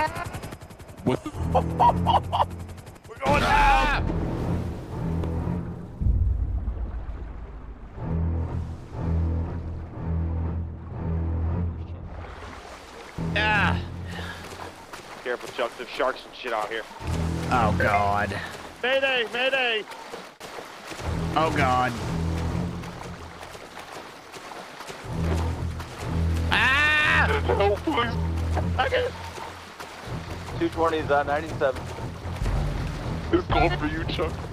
What the? We're going down! Ah! Careful, Chuck. There's sharks and shit out here. Oh, God. Mayday! Mayday! Oh, God. Ah! No, please. Okay. 220's on 97. It's going for you, Chuck.